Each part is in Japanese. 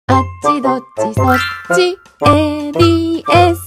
あっちどっちそっち ABS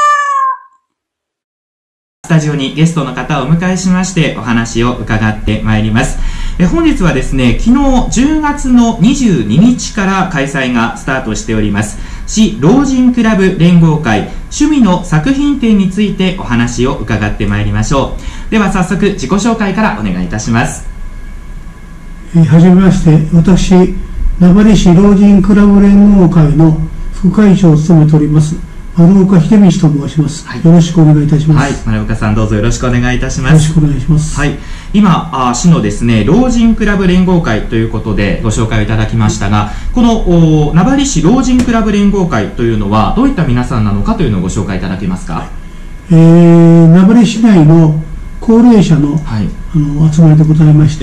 スタジオにゲストの方をお迎えしましてお話を伺ってまいります。本日はですね、昨日10月の22日から開催がスタートしております市老人クラブ連合会趣味の作品展についてお話を伺ってまいりましょう。では早速自己紹介からお願いいたします。 はじめまして、私名張市老人クラブ連合会の副会長を務めております丸岡秀道と申します、はい、よろしくお願いいたします。 はい、丸岡さんどうぞよろしくお願いいたします。 よろしくお願いします。 はい、今市のですね老人クラブ連合会ということでご紹介をいただきましたが、この名張市老人クラブ連合会というのはどういった皆さんなのかというのをご紹介いただけますか。 名張市内の高齢者の、はい、集まりでございまして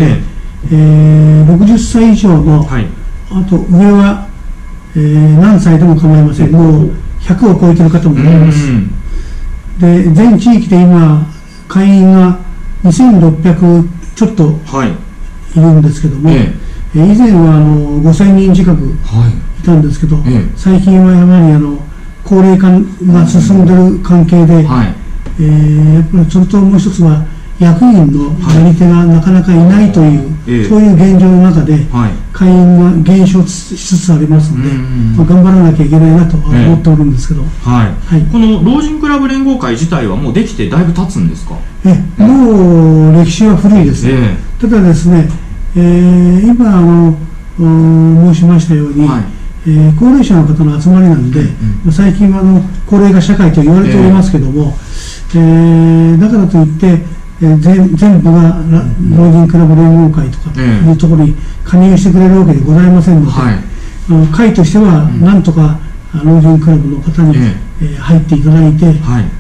、60歳以上の、はい、あと上は、何歳でも構いません。もう100を超えている方もいます。で、全地域で今会員が2600ちょっといるんですけども、以前は5000人近くいたんですけど、最近はやはり高齢化が進んでいる関係で、やっぱりそれともう一つは役員のやり手がなかなかいないという、そういう現状の中で、会員が減少しつつありますので、頑張らなきゃいけないなと思っておるんですけど、 この老人クラブ連合会自体はもうできてだいぶ経つんですか。 もう歴史は古いです。ただですね、今申しましたように、高齢者の方の集まりなので、最近は高齢化社会と言われておりますけども、だからといって全部が老人クラブ連合会とかいうところに加入してくれるわけでございませんので、会としてはなんとか老人クラブの方に入っていただいて、で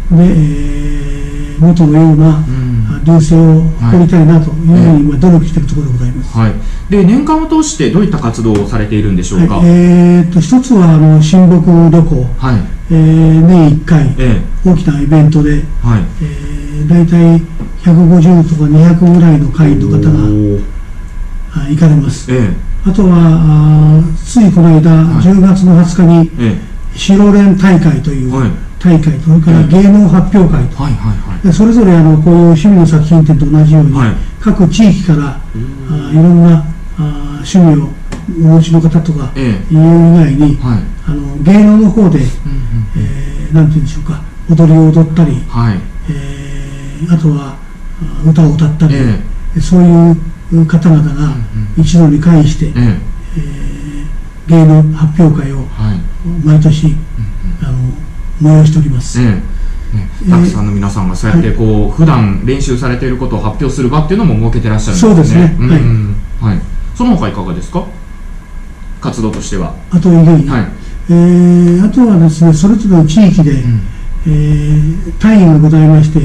元のような流星を掘りたいなというふうに今努力しているところでございます。 で、年間を通してどういった活動をされているんでしょうか。 一つは親睦旅行、年1回大きなイベントで、だいたい150とか200ぐらいの会員の方が行かれます。あとはついこの間10月の20日に白連大会という大会、それから芸能発表会と、それぞれこういう趣味の作品展と同じように、各地域からいろんな趣味をお持ちの方とかいう以外に、芸能の方でなんていうんでしょうか、踊りを踊ったり、あとは歌を歌ったり、そういう方々が一度に会して、芸能発表会を毎年催しております。 たくさんの皆さんがそうやって普段練習されていることを発表する場っていうのも設けてらっしゃるんですね。そうですね。その他いかがですか、活動としては。 あと以外に、あとはですね、それぞれの地域で単位がございまして、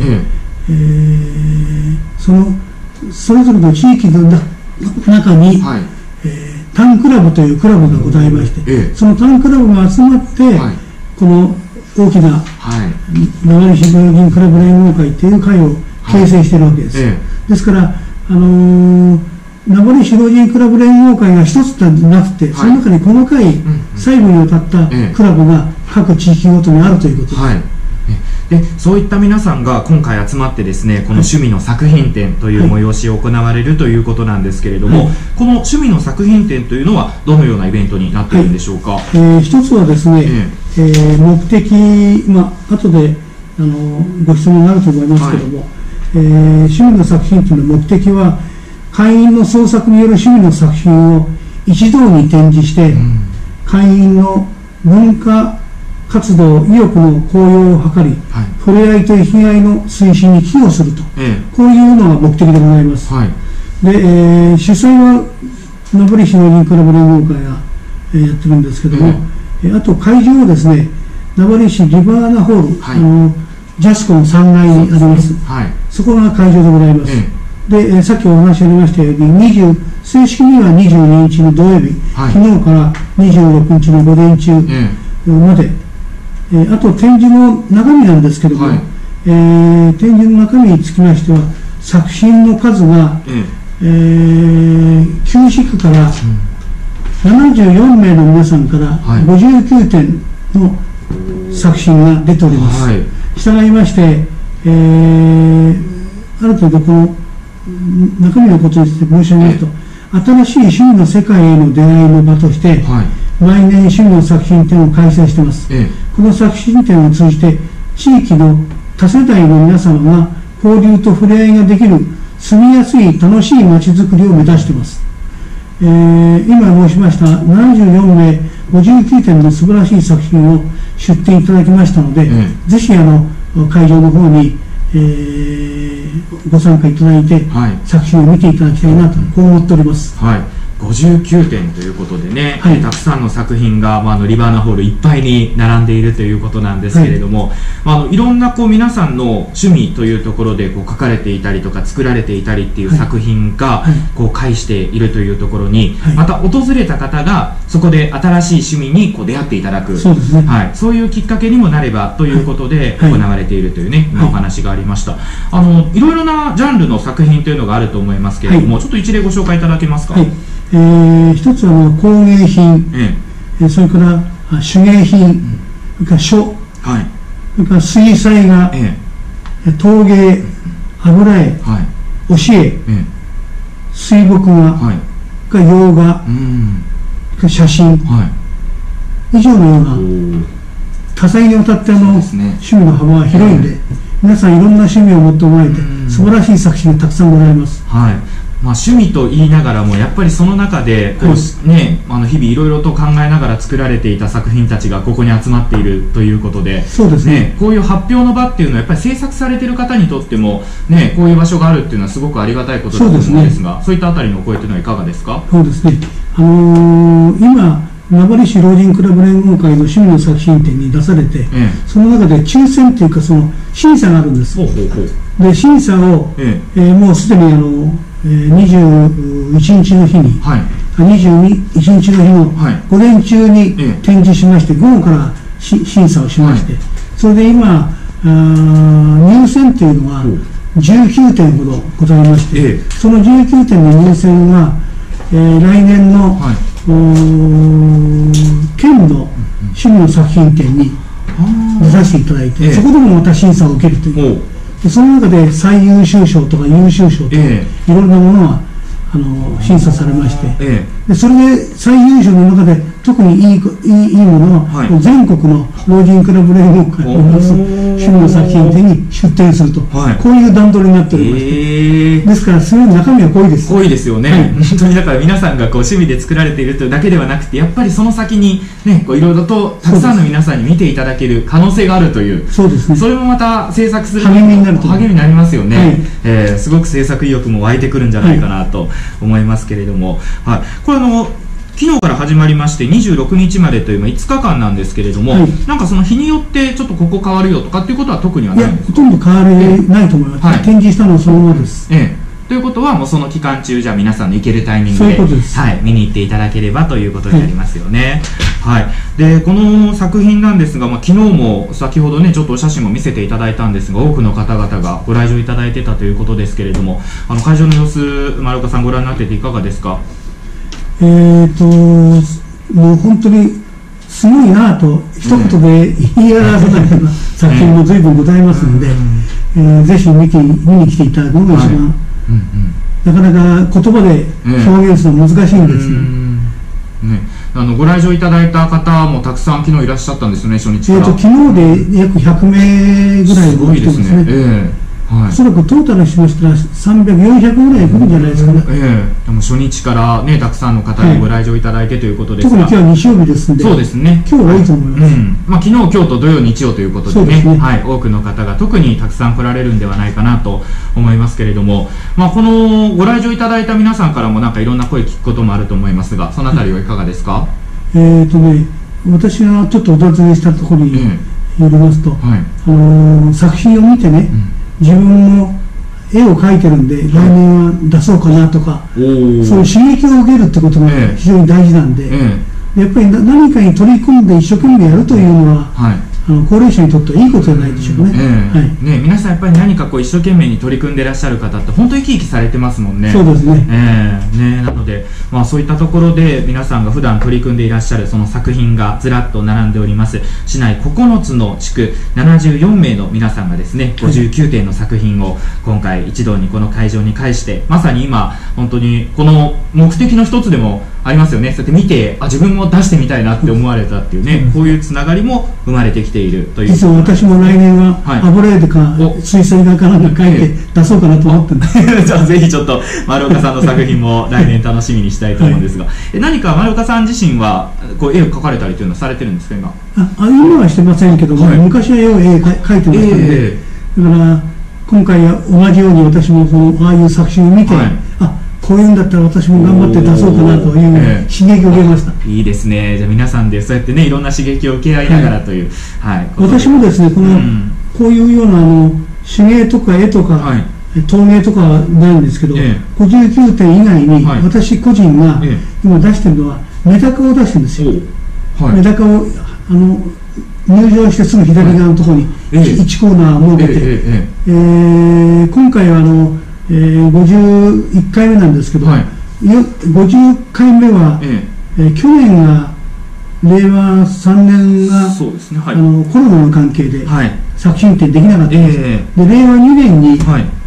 それぞれの地域の中に、タンクラブというクラブがございまして、そのタンクラブが集まって、この大きな名張市老人クラブ連合会という会を形成しているわけです。ですから名張市老人クラブ連合会が一つではなくて、その中に細かい細部にわたったクラブが各地域ごとにあるということです。 で、そういった皆さんが今回集まってですね、この趣味の作品展という催しを行われるということなんですけれども、この趣味の作品展というのはどのようなイベントになっているんでしょうか。 一つはですね、目的、後でご質問があると思いますけれども、趣味の作品というのは目的は会員の創作による趣味の作品を一堂に展示して、会員の文化活動意欲の高揚を図り、触れ合いと生きがいの推進に寄与すると、こういうのが目的でございます。で、主催は名張市老人クラブ連合会がやってるんですけども、あと会場はですね、名張市リバーナホール、ジャスコの3階にあります。そこが会場でございます。で、さっきお話ありましたように正式には22日の土曜日、昨日から26日の午前中まで、あと展示の中身なんですけれども、展示の中身につきましては作品の数が、9地区から 74名の皆さんから59点の作品が出ております。 はい、 従いまして、ある程度この中身のことについて申し上げますと、新しい趣味の世界への出会いの場として、毎年趣味の作品展を開催しています。この作品展を通じて地域の多世代の皆様が交流と触れ合いができる住みやすい楽しい街づくりを目指しています。今申しました74名59点の素晴らしい作品を出展いただきましたので、ぜひ会場の方に、ご参加いただいて、作品を見ていただきたいなとこう思っております。 59点ということでね、 はい、 たくさんの作品が、リバーナホールいっぱいに並んでいるということなんですけれども、いろんな皆さんの趣味というところで書かれていたりとか作られていたりっていう作品が介しているというところに、また訪れた方がそこで新しい趣味に出会っていただく、そうですね、そういうきっかけにもなればということで行われているというね、今お話がありました。いろいろなジャンルの作品というのがあると思いますけれども、ちょっと一例ご紹介いただけますか。 一つは工芸品、それから手芸品、それから書、それから水彩画、陶芸、油絵、押絵、水墨画、洋画、写真、以上のような多彩にわたって趣味の幅は広いので、皆さんいろんな趣味を持っておられて素晴らしい作品がたくさんございます。 趣味と言いながらもやっぱりその中で日々いろいろと考えながら作られていた作品たちがここに集まっているということで、 そうですね、 こういう発表の場っていうのはやっぱり制作されている方にとっても、こういう場所があるっていうのはすごくありがたいことだと思うんですが、そういったあたりのお声というのはいかがですか。 そうですね、今名張市老人クラブ連合会の趣味の作品展に出されて、その中で抽選というかその審査があるんです。で審査を、もうすでに21日の日に、21日の日の午前中に展示しまして、午後から審査をしまして、それで今入選というのは19点ほどございまして、その19点の入選は、来年の、県の趣味の作品展に出させていただいて、そこでもまた審査を受けるという。その中で最優秀賞とか優秀賞とか、いろんなものが審査されまして、でそれで最優秀の中で特にいいものは、全国の老人クラブ連合会の趣味の作品展に出展すると、こういう段取りになっておりまして、ですからそういう中身は濃いです。 濃いですよね、本当に。だから皆さんが趣味で作られているというだけではなくて、やっぱりその先にいろいろとたくさんの皆さんに見ていただける可能性があるという、 そうですね、 それもまた制作する励みになると、 励みになりますよね。すごく制作意欲も湧いてくるんじゃないかなと思いますけれども、これ昨日から始まりまして26日までという5日間なんですけれども、なんかその日によってちょっとここ変わるよとかっていうことは特にはないんですか。 ほとんど変わりないと思います、展示したのはそのままです。 ということはもうその期間中、じゃあ皆さんの行けるタイミングで見に行っていただければということになりますよね。でこの作品なんですが、昨日も先ほどねちょっとお写真も見せていただいたんですが、多くの方々がご来場いただいてたということですけれども、会場の様子丸岡さんご覧になってていかがですか。 もう本当にすごいなと一言で言い表せないような作品も随分ございますので、ぜひ見に来ていただくのが一番、なかなか言葉で表現するのは難しいんですね。 ご来場いただいた方もたくさん昨日いらっしゃったんですよね、初日から。昨日で約100名ぐらいの人ですね。おそらくトータルしましたら300、400ぐらい来るんじゃないですかね。 でも初日からねたくさんの方にご来場いただいてということですが、 特に今日は日曜日ですので、 そうですね、 今日はいいと思います。 昨日、今日と土曜、日曜ということでね、多くの方が特にたくさん来られるんではないかなと思いますけれども、このご来場いただいた皆さんからもなんかいろんな声聞くこともあると思いますが、そのあたりはいかがですか。 私がちょっとお尋ねしたところによりますと、作品を見てね、自分も絵を描いてるんで来年は出そうかなとか、そういう刺激を受けるってことが非常に大事なんで、やっぱり何かに取り組んで一生懸命やるというのは、 高齢者にとってはいいことじゃないでしょうかね。はい。 ね、皆さんやっぱり何かこう一生懸命に取り組んでいらっしゃる方って本当に生き生きされてますもんね。 そうですね。 ね、なので、まあそういったところで皆さんが普段取り組んでいらっしゃるその作品がずらっと並んでおります。市内9つの地区74名の皆さんがですね、59点の作品を今回一堂にこの会場に介して、まさに今本当にこの目的の一つでもありますよね。そうやって見て、自分も出してみたいなって思われたっていうね、こういうつながりも生まれてきているという。 実は私も来年は油絵とか水彩画かなんか描いて出そうかなと思ってるんです。 じゃあぜひちょっと丸岡さんの作品も来年楽しみにしたいと思うんですが、何か丸岡さん自身はこう絵を描かれたりというのはされてるんですか今？ 今はしてませんけども、昔は絵を描いてましたので、だから今回は同じように私もああいう作品を見て、こういうんだったら私も頑張って出そうかなという刺激を受けました。 いいですね。じゃあ皆さんでそうやってね、いろんな刺激を受け合いながらという、 私もですね、こういうような手芸とか絵とか、陶芸とかはないんですけど、59点以外に私個人が今出してるのはメダカを出してるんですよ。メダカを入場してすぐ左側のところに1コーナー設けて、今回は51回目なんですけど、50回目は、去年が令和3年がそうですね、コロナの関係で作品展できなかったんです。で令和2年に、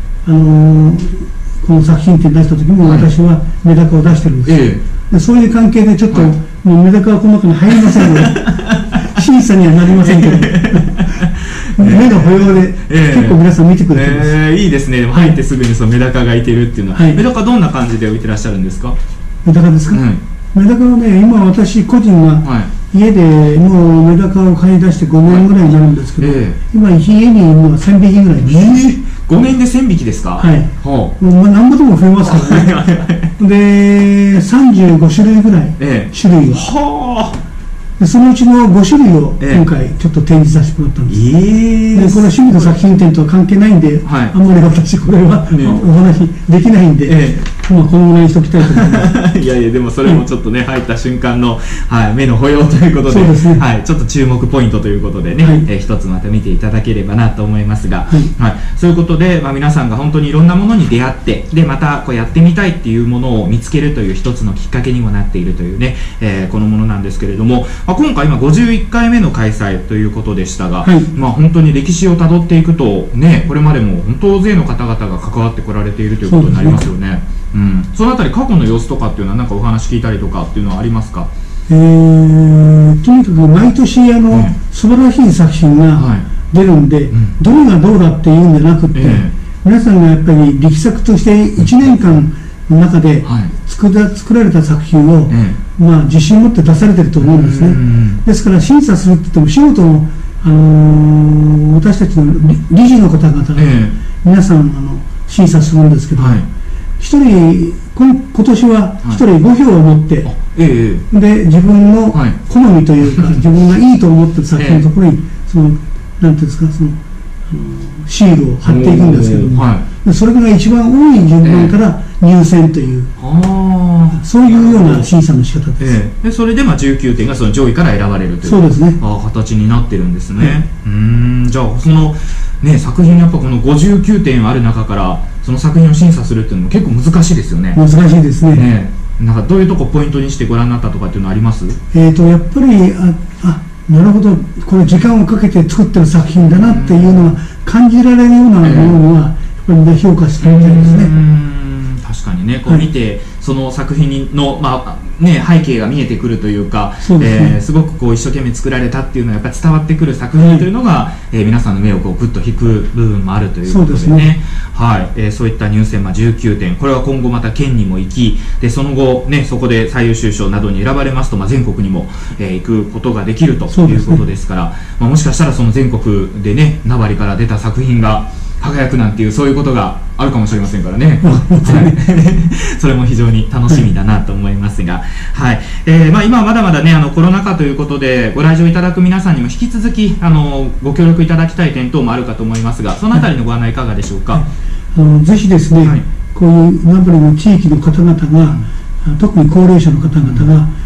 この作品展出した時も私はメダカを出してるんです。でそういう関係でちょっと、もうメダカはこの中に入りませんので審査にはなりませんけど目の保養で結構皆さん見てくれてます。 いいですね。でも入ってすぐにそのメダカがいてるっていうのは、メダカどんな感じで置いてらっしゃるんですか？ メダカですか？メダカはね、今私個人が家でもうメダカを飼い出して5年ぐらいになるんですけど、今家にいるのは1000匹ぐらいです。 5年で1000匹ですか？ はい。何ぼでも増えますからね。で35種類ぐらい種類が。そのうちの5種類を今回ちょっと展示させてもらったんです。でこれ趣味の作品展とは関係ないんで、あんまり私これはお話できないんで、このぐらいにしておきたいと思います。 いやいや、でもそれもちょっとね、入った瞬間の目の保養ということで、ちょっと注目ポイントということでね、一つまた見ていただければなと思いますが、そういうことで皆さんが本当にいろんなものに出会って、でまたこうやってみたいっていうものを見つけるという一つのきっかけにもなっているというね、このものなんですけれども、今回51回目の開催ということでしたが、本当に歴史をたどっていくとね、これまでも本当大勢の方々が関わってこられているということになりますよね。そのあたり過去の様子とかっていうのは何かお話聞いたりとかっていうのはありますか？ とにかく毎年素晴らしい作品が出るんで、どれがどうだっていうんじゃなくて、皆さんがやっぱり力作として1年間の中で作られた作品を、自信を持って出されてると思うんですね。ですから審査するって言っても素人の、私たちの理事の方々が皆さん審査するんですけど、一人今年は一人5票を持って、で自分の好みというか、自分がいいと思ってる作品のところになんていうんですか、シールを貼っていくんですけども、それが一番多い順番から入選という、そういうような審査の仕方です。 でそれで19点がその上位から選ばれるという、 そうですね、 形になってるんですね。じゃあそのね、作品やっぱこの59点ある中からその作品を審査するっていうのも結構難しいですよね。 難しいですね。 なんかどういうとこポイントにしてご覧になったとかっていうのあります？ やっぱりなるほど、これ時間をかけて作ってる作品だなっていうのが感じられるようなものはやっぱり評価してみたいですね。 確かにね、こう見て、その作品の背景が見えてくるというか、すごくこう一生懸命作られたっていうのはやっぱり伝わってくる作品というのが、皆さんの目をこうグッと引く部分もあるということでね。そういった入選19点、これは今後また県にも行き、でその後ね、そこで最優秀賞などに選ばれますと、全国にも、行くことができるということですから、もしかしたらその全国でね、名張から出た作品が輝くなんていう、そういうことがあるかもしれませんからね。それも非常に楽しみだなと思いますが、今まだまだね、コロナ禍ということでご来場いただく皆さんにも引き続きご協力いただきたい点等もあるかと思いますが、そのあたりのご案内いかがでしょうか？ ぜひですね、こういう名張の地域の方々が、特に高齢者の方々が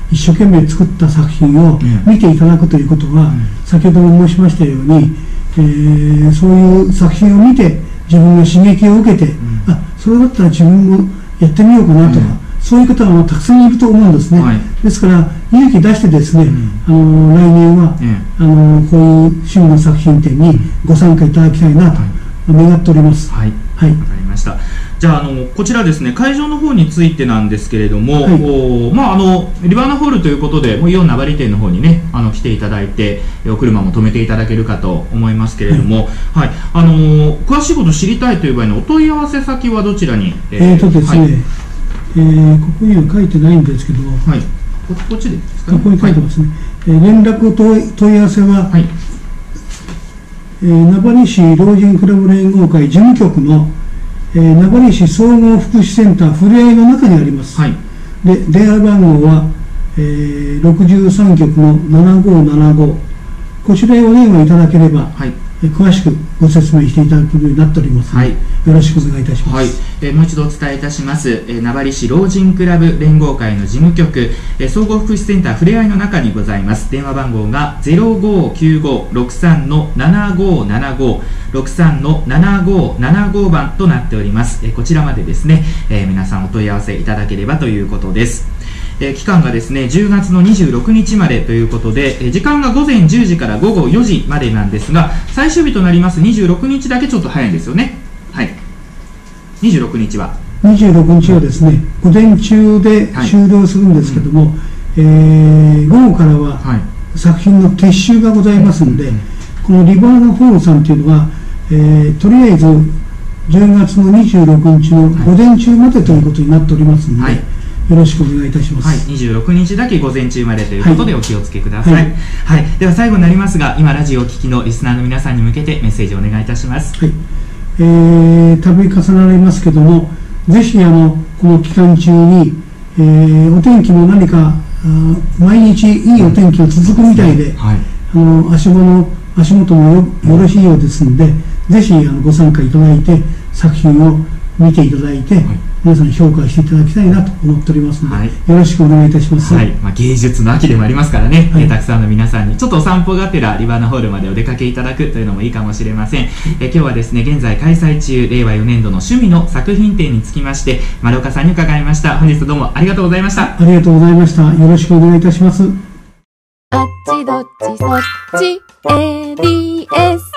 一生懸命作った作品を見ていただくということは、先ほども申しましたように、そういう作品を見て自分が刺激を受けて、あ、それだったら自分もやってみようかなとか、そういう方はたくさんいると思うんですね。ですから勇気出してですね、来年は、こういう趣味の作品展にご参加いただきたいなと願っております。 はい、わかりました。じゃあ、こちらですね、会場の方についてなんですけれども、リバーナホールということで、もうイオン名張店の方にね、来ていただいて、お車も止めていただけるかと思いますけれども、詳しいこと知りたいという場合のお問い合わせ先はどちらに？ ですね、ここには書いてないんですけど、 こっちでですかね。 ここに書いてますね。連絡問い合わせは、名張市老人クラブ連合会事務局の名張市総合福祉センターふれあいの中にあります。で、電話番号は、63局の7575、こちらへお電話いただければ、詳しくご説明していただくようになっておりますので、よろしくお願いいたします。 もう一度お伝えいたします。名張市老人クラブ連合会の事務局、総合福祉センターふれあいの中にございます。電話番号が 0595-63-7575 63-7575番となっております。こちらまでですね、皆さんお問い合わせいただければということです。期間がですね、10月の26日までということで、時間が午前10時から午後4時までなんですが、最終日となります26日だけちょっと早いんですよね。26日はですね、午前中で終了するんですけども、午後からは作品の撤収がございますので、このリバーナホールさんというのは、とりあえず10月の26日の午前中までということになっておりますので、よろしくお願いいたします。 26日だけ午前中までということでお気をつけください。では最後になりますが、今ラジオをお聞きのリスナーの皆さんに向けてメッセージをお願いいたします。 度重なりますけども、ぜひこの期間中に、お天気も何か毎日いいお天気が続くみたいで、足元もよろしいようですので、ぜひご参加いただいて作品を見ていただいて、皆さんに評価していただきたいなと思っておりますので、よろしくお願いいたします。 芸術の秋でもありますからね、たくさんの皆さんにちょっとお散歩がてらリバーナホールまでお出かけいただくというのもいいかもしれません。今日はですね、現在開催中令和4年度の趣味の作品展につきまして丸岡さんに伺いました。本日どうもありがとうございました。 ありがとうございました。よろしくお願いいたします。 あっちどっちそっち ADS